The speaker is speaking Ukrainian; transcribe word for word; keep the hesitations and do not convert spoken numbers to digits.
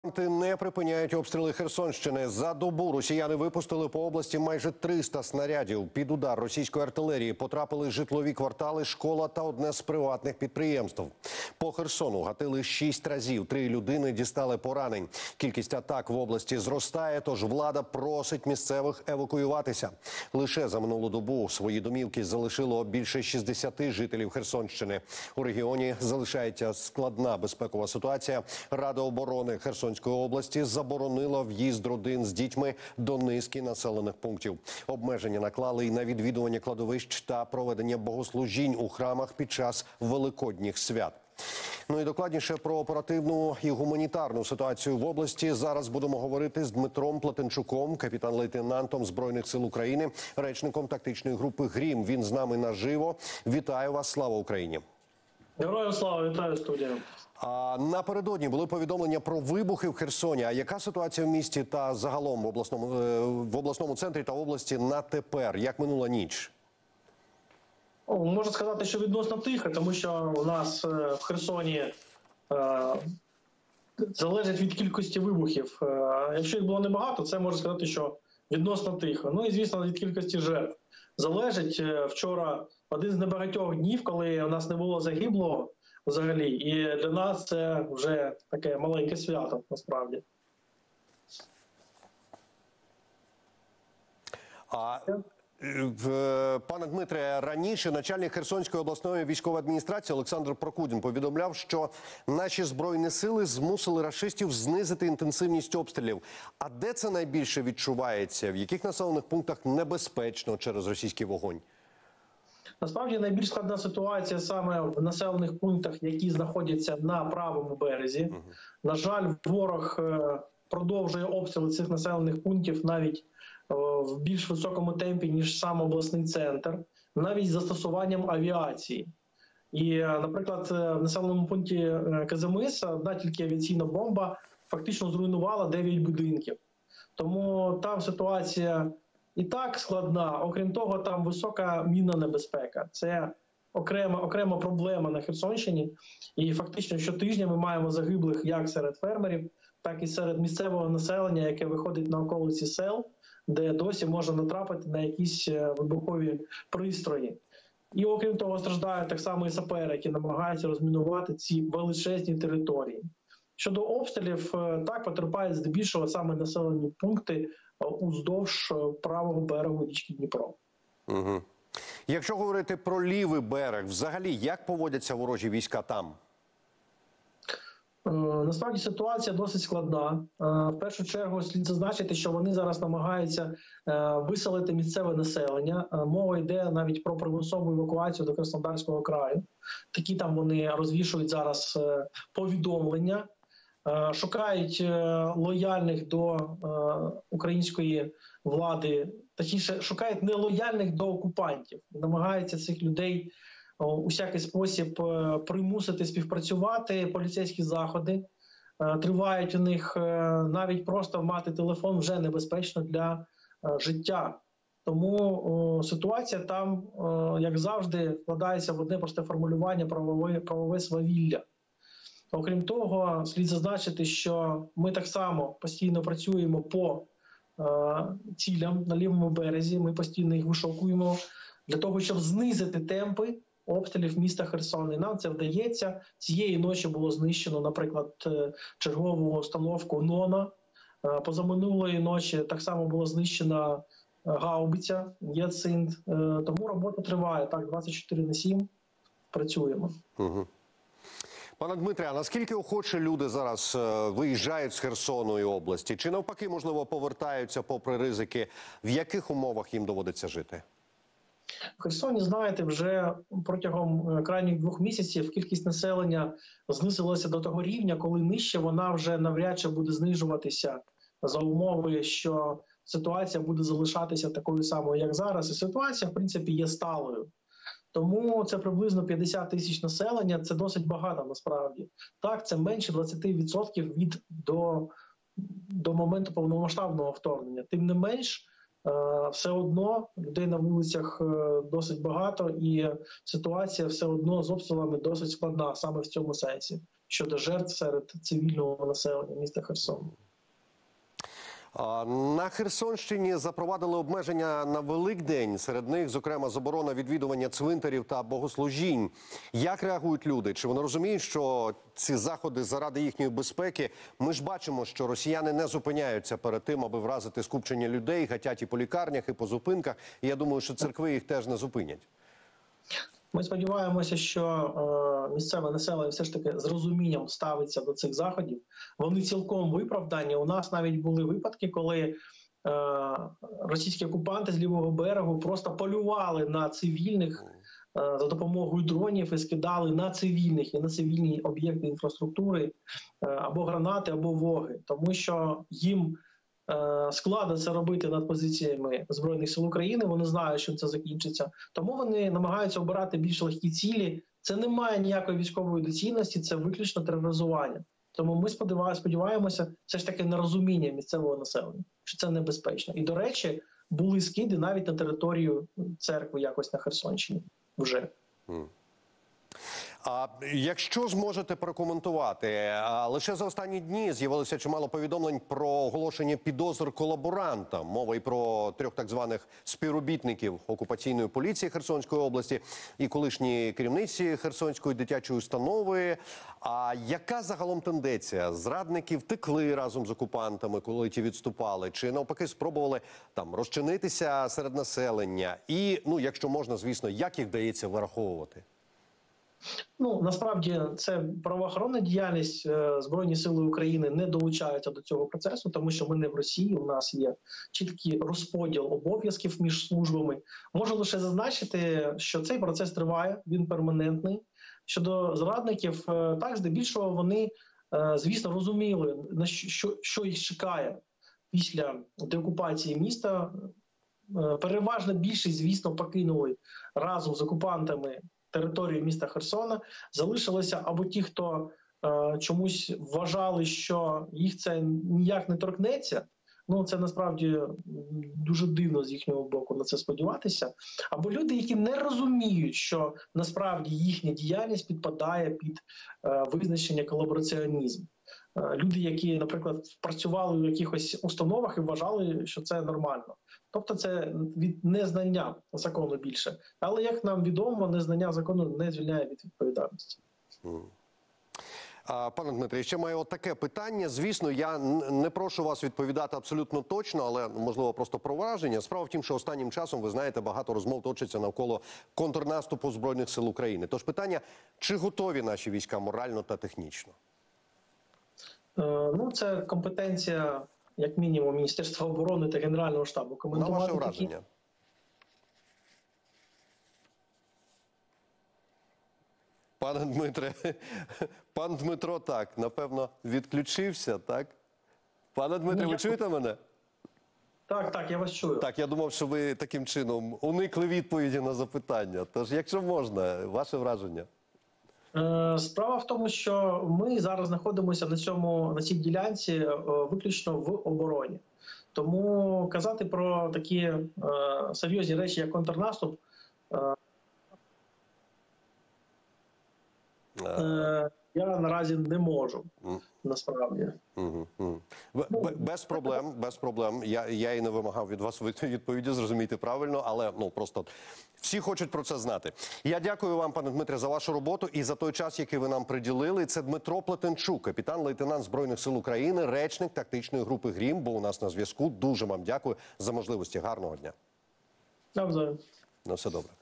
Не припиняють обстріли Херсонщини. За добу росіяни випустили по області майже триста снарядів. Під удар російської артилерії потрапили житлові квартали, школа та одне з приватних підприємств. По Херсону гатили шість разів. Три людини дістали поранень. Кількість атак в області зростає, тож влада просить місцевих евакуюватися. Лише за минулу добу свої домівки залишило більше шістдесяти жителів Херсонщини. У регіоні залишається складна безпекова ситуація. Рада оборони Херсонщини області заборонила в'їзд родин з дітьми до низки населених пунктів. Обмеження наклали і на відвідування кладовищ та проведення богослужінь у храмах під час великодніх свят. Ну і докладніше про оперативну і гуманітарну ситуацію в області зараз будемо говорити з Дмитром Плетенчуком, капітан-лейтенантом Збройних сил України, речником тактичної групи «Грім». Він з нами наживо. Вітаю вас, слава Україні! Героям слава, вітаю студію. А напередодні були повідомлення про вибухи в Херсоні. А яка ситуація в місті та загалом в обласному, в обласному центрі та області на тепер? Як минула ніч? О, можна сказати, що відносно тихо, тому що у нас в Херсоні е, залежить від кількості вибухів. Е, якщо їх було небагато, це можна сказати, що відносно тихо. Ну і, звісно, від кількості жертв. Залежить вчора один з небагатьох днів, коли у нас не було загиблого взагалі. І для нас це вже таке маленьке свято, насправді. А, пане Дмитре, раніше начальник Херсонської обласної військової адміністрації Олександр Прокудін повідомляв, що наші Збройні сили змусили рашистів знизити інтенсивність обстрілів. А де це найбільше відчувається? В яких населених пунктах небезпечно через російський вогонь? Насправді найбільш складна ситуація саме в населених пунктах, які знаходяться на правому березі. Угу. На жаль, ворог продовжує обстріли цих населених пунктів навіть в більш високому темпі, ніж сам обласний центр, навіть з застосуванням авіації. І, наприклад, в населеному пункті Казимис одна тільки авіаційна бомба фактично зруйнувала дев'ять будинків. Тому там ситуація і так складна, окрім того, там висока мінна небезпека. Це окрема, окрема проблема на Херсонщині. І фактично щотижня ми маємо загиблих як серед фермерів, так і серед місцевого населення, яке виходить на околиці сел, де досі можна натрапити на якісь вибухові пристрої. І окрім того, страждають так само і сапери, які намагаються розмінувати ці величезні території. Щодо обстрілів, так, потерпають здебільшого саме населені пункти уздовж правого берегу річки Дніпро. Угу. Якщо говорити про лівий берег, взагалі, як поводяться ворожі війська там? Насправді ситуація досить складна. В першу чергу слід зазначити, що вони зараз намагаються виселити місцеве населення. Мова йде навіть про примусову евакуацію до Краснодарського краю. Такі там вони розвішують зараз повідомлення, шукають лояльних до української влади, точніше, шукають нелояльних до окупантів. Намагаються цих людей у всякий спосіб примусити співпрацювати, поліцейські заходи. Тривають у них, навіть просто мати телефон вже небезпечно для життя. Тому о, ситуація там, о, як завжди, вкладається в одне просте формулювання правове, правове свавілля. Окрім того, слід зазначити, що ми так само постійно працюємо по е, цілям на лівому березі, ми постійно їх вишукуємо для того, щоб знизити темпи обстрілів міста Херсон. І нам це вдається. Цієї ночі було знищено, наприклад, чергову установку «Нона». Позаминулої ночі так само була знищена гаубиця «Гіацинт». Тому робота триває, так, двадцять чотири на сім працюємо. Угу. Пане Дмитре, а наскільки охоче люди зараз виїжджають з Херсону і області? Чи навпаки, можливо, повертаються попри ризики? В яких умовах їм доводиться жити? В Херсоні, знаєте, вже протягом крайніх двох місяців кількість населення знизилася до того рівня, коли нижче вона вже навряд чи буде знижуватися за умови, що ситуація буде залишатися такою самою, як зараз. І ситуація, в принципі, є сталою. Тому це приблизно п'ятдесят тисяч населення, це досить багато насправді. Так, це менше двадцять відсотків від до, до моменту повномасштабного вторгнення. Тим не менш, все одно людей на вулицях досить багато, і ситуація все одно з обстрілами досить складна саме в цьому сенсі. щодо жертв серед цивільного населення міста Херсону. На Херсонщині запровадили обмеження на Великдень. Серед них, зокрема, заборона відвідування цвинтарів та богослужінь. Як реагують люди? Чи вони розуміють, що ці заходи заради їхньої безпеки? Ми ж бачимо, що росіяни не зупиняються перед тим, аби вразити скупчення людей, гатять і по лікарнях, і по зупинках. І я думаю, що церкви їх теж не зупинять. Ми сподіваємося, що е, місцеве населення все ж таки з розумінням ставиться до цих заходів. Вони цілком виправдані. У нас навіть були випадки, коли е, російські окупанти з лівого берегу просто полювали на цивільних е, за допомогою дронів і скидали на цивільних і на цивільні об'єкти інфраструктури е, або гранати, або воги. Тому що їм складно це робити над позиціями Збройних сил України, вони знають, що це закінчиться. Тому вони намагаються обирати більш легкі цілі. Це не має ніякої військової доцільності, це виключно тероризування. Тому ми сподіваємося все ж таки на розуміння місцевого населення, що це небезпечно. І, до речі, були скиди навіть на територію церкви якось на Херсонщині вже. А якщо зможете прокоментувати, лише за останні дні з'явилося чимало повідомлень про оголошення підозр колаборантам. Мова і про трьох так званих співробітників окупаційної поліції Херсонської області і колишні керівниці Херсонської дитячої установи. А яка загалом тенденція? Зрадники втекли разом з окупантами, коли ті відступали? Чи навпаки спробували там розчинитися серед населення? І, ну, якщо можна, звісно, як їх вдається вираховувати? Ну, насправді, це правоохоронна діяльність. Збройні сили України не долучаються до цього процесу, тому що ми не в Росії, у нас є чіткий розподіл обов'язків між службами. Можу лише зазначити, що цей процес триває, він перманентний. Щодо зрадників, так, здебільшого вони, звісно, розуміли, на що, що їх чекає після деокупації міста. Переважна більшість, звісно, покинули разом з окупантами територію міста Херсона. Залишилися або ті, хто е, чомусь вважали, що їх це ніяк не торкнеться. Ну, це насправді дуже дивно з їхнього боку на це сподіватися. Або люди, які не розуміють, що насправді їхня діяльність підпадає під е, визначення колабораціонізму. Е, люди, які, наприклад, працювали в якихось установах і вважали, що це нормально. Тобто це від незнання закону більше. Але, як нам відомо, незнання закону не звільняє від відповідальності. Пане Дмитре, ще маю таке питання. Звісно, я не прошу вас відповідати абсолютно точно, але, можливо, просто про враження. Справа в тім, що останнім часом, ви знаєте, багато розмов точиться навколо контрнаступу Збройних сил України. Тож питання, чи готові наші війська морально та технічно? Е, ну, це компетенція, як мінімум, Міністерства оборони та Генерального штабу. На ваше враження? Такі... Пане Дмитре, пан Дмитро, так, напевно, відключився, так? Пане Дмитре, ви чуєте мене? Так, так, я вас чую. Так, я думав, що ви таким чином уникли відповіді на запитання. Тож, якщо можна, ваше враження? Справа в тому, що ми зараз знаходимося на цьому, на цій ділянці виключно в обороні. Тому казати про такі е, серйозні речі, як контрнаступ, е, е, я наразі не можу, насправді. Угу, угу. Без проблем, без проблем. Я, я і не вимагав від вас відповіді, зрозумійте правильно, але ну просто всі хочуть про це знати. Я дякую вам, пане Дмитре, за вашу роботу і за той час, який ви нам приділили. Це Дмитро Плетенчук, капітан-лейтенант Збройних сил України, речник тактичної групи «Грім», бо у нас на зв'язку. Дуже вам дякую за можливості. Гарного дня. Навзаєм. На все добре.